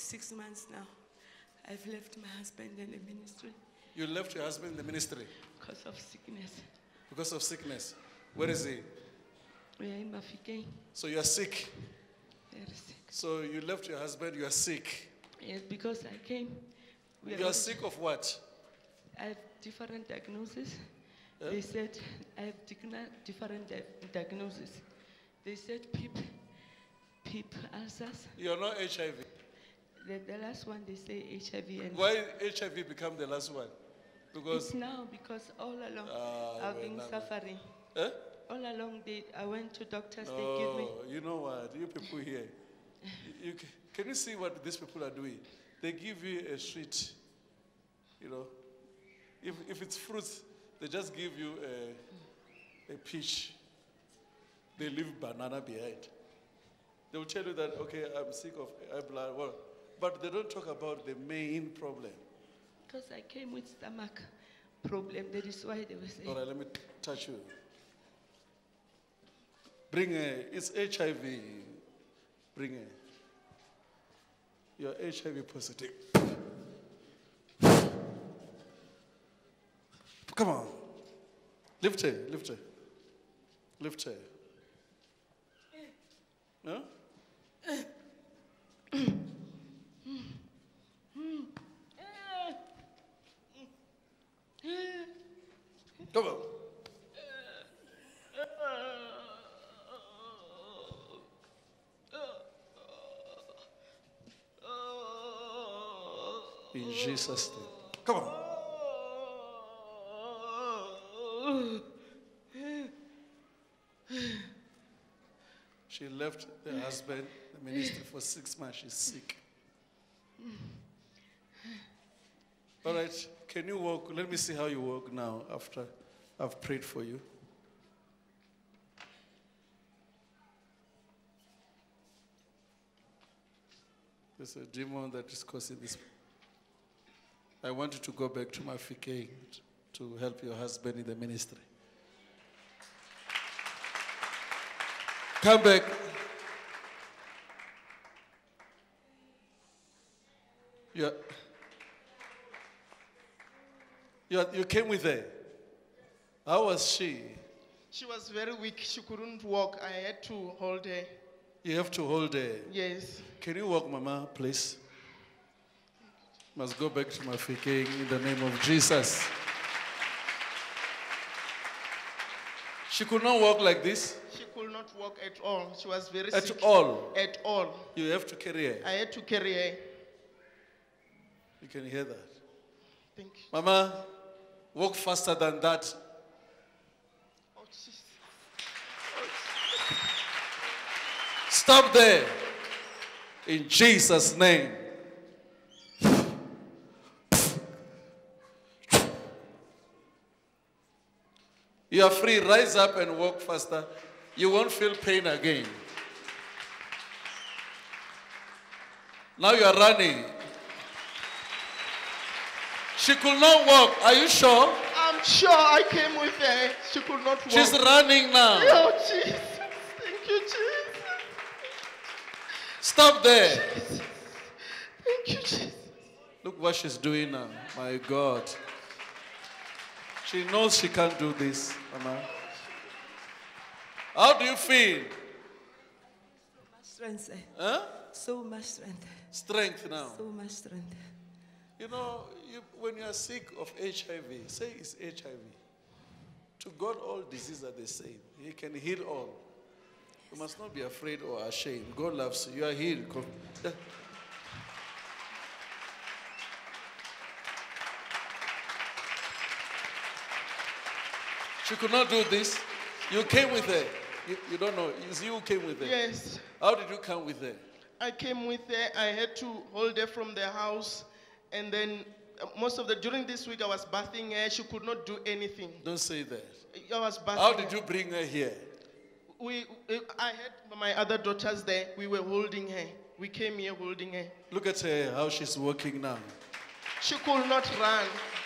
6 months now. I've left my husband in the ministry You left your husband in the ministry because of sickness. because of sickness. Where is he? We are in Mafikeng, So you are sick. very sick. So you left your husband, you are sick. Yes, because I came. You are sick of what? I have different diagnoses. Yeah? They said I have different diagnoses. They said PEEP ulcers. You are not HIV. The last one they say HIV, and Why HIV become the last one? Because it's now because all along I've well, been now- suffering. eh? All along I went to doctors. They give me. Oh, you know what? You people here, can you see what these people are doing? They give you a sweet, you know. If it's fruits, they just give you a peach. They leave banana behind. They will tell you that, okay, I'm sick of high blood. Well, but they don't talk about the main problem. Because I came with stomach problem. That is why they were saying. All right, let me touch you. Bring it's HIV. Bring it. You're HIV positive. Come on. Lift her, lift her. Lift her. Huh? Come on. In Jesus' name. Come on. She left the husband, the ministry, for 6 months. She's sick. All right, can you walk? Let me see how you walk now after I've prayed for you. There's a demon that is causing this. I want you to go back to Mafikeng to help your husband in the ministry. Come back. You came with her. How was she? She was very weak. She couldn't walk. I had to hold her. You have to hold her. Yes. Can you walk, Mama, please? Must go back to Mafikeng in the name of Jesus. She could not walk like this? She could not walk at all. She was very At sick. all? At all. You have to carry her. I had to carry her. You can hear that. Thank you. Mama, walk faster than that. Oh, Jesus. Stop there. In Jesus' name. You are free. Rise up and walk faster. You won't feel pain again. Now you are running. She could not walk. Are you sure? I'm sure I came with her. She could not walk. She's running now. Oh, Jesus. Thank you, Jesus. Stop there. Thank you, Jesus. Look what she's doing now. My God. She knows she can't do this, Mama. How do you feel? Strength, sir. Huh? So much strength. Strength now. So much strength. You know, when you are sick of HIV, say it's HIV. To God, all diseases are the same. He can heal all. You must not be afraid or ashamed. God loves you. You are healed. She could not do this. You came with her. You don't know. It's you who came with her. Yes. How did you come with her? I came with her. I had to hold her from the house. And then during this week, I was bathing her. She could not do anything. Don't say that. I was bathing How her. did you bring her here? I had my other daughters there. We were holding her. We came here holding her. Look at her, how she's walking now. She could not run.